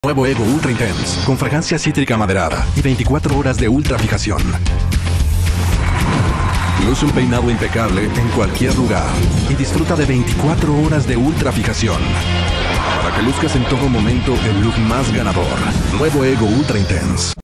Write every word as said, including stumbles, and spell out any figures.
Nuevo Ego Ultra Intense, con fragancia cítrica maderada y veinticuatro horas de ultra fijación. Luce un peinado impecable en cualquier lugar y disfruta de veinticuatro horas de ultra fijación, para que luzcas en todo momento el look más ganador. Nuevo Ego Ultra Intense.